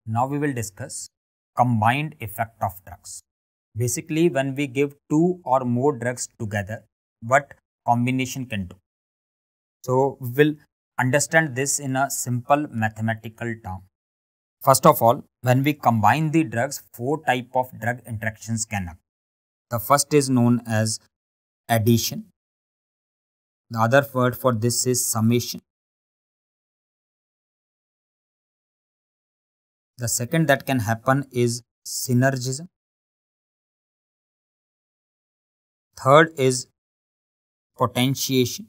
Now we will discuss combined effect of drugs. Basically, when we give two or more drugs together, what combination can do. So we will understand this in a simple mathematical term. First of all, when we combine the drugs, four type of drug interactions can occur. The first is known as addition. The other word for this is summation. The second that can happen is synergism. Third is potentiation.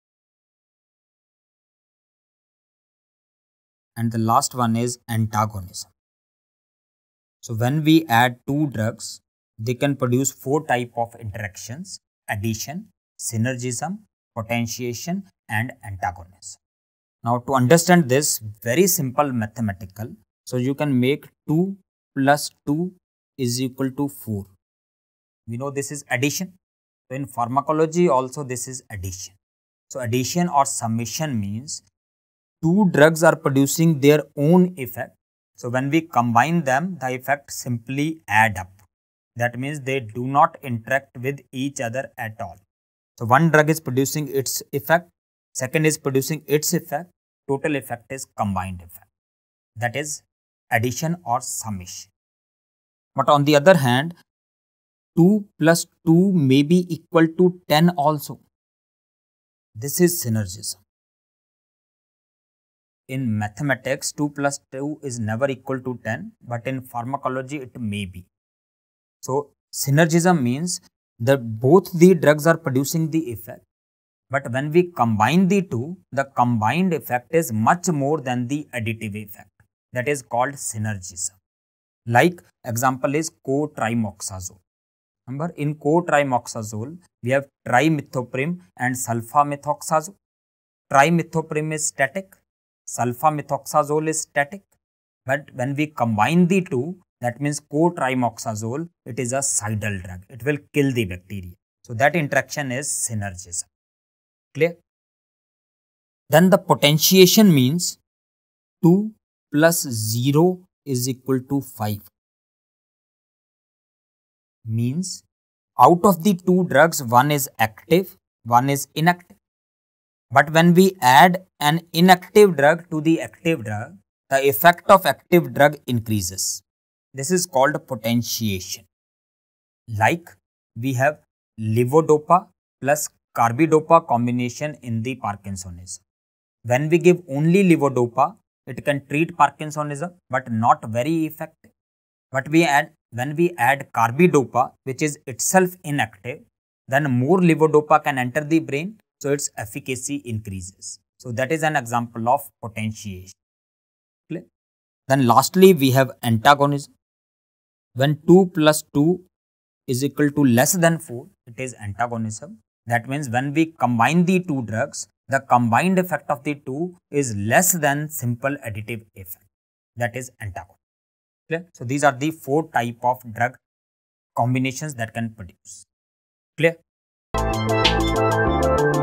And the last one is antagonism. So when we add two drugs, they can produce four type of interactions: addition, synergism, potentiation and antagonism. Now to understand this, very simple mathematical, so you can make 2 plus 2 is equal to 4. We know this is addition. So in pharmacology also this is addition. So addition or summation means two drugs are producing their own effect. So when we combine them, the effect simply add up. That means they do not interact with each other at all. So one drug is producing its effect, second is producing its effect, total effect is combined effect. That is addition or summation. But on the other hand, 2 plus 2 may be equal to 10 also. This is synergism. In mathematics, 2 plus 2 is never equal to 10, but in pharmacology it may be. So synergism means that both the drugs are producing the effect, but when we combine the two, the combined effect is much more than the additive effect. That is called synergism. Like example is co-trimoxazole. Remember, in co-trimoxazole, we have trimethoprim and sulfamethoxazole. Trimethoprim is static, sulfamethoxazole is static. But when we combine the two, that means co-trimoxazole, it is a cidal drug. It will kill the bacteria. So that interaction is synergism. Clear? Then the potentiation means 2 plus 0 is equal to 5. Means out of the two drugs, one is active, one is inactive. But when we add an inactive drug to the active drug, the effect of active drug increases. This is called potentiation. Like we have levodopa plus carbidopa combination in the Parkinsonism. When we give only levodopa, it can treat Parkinsonism but not very effective. But when we add carbidopa, which is itself inactive, then more levodopa can enter the brain, so its efficacy increases. So that is an example of potentiation. Clear? Then lastly, we have antagonism. When 2 plus 2 is equal to less than 4, it is antagonism. That means when we combine the two drugs, the combined effect of the two is less than simple additive effect. That is antagonism. Clear? So these are the four type of drug combinations that can produce. Clear?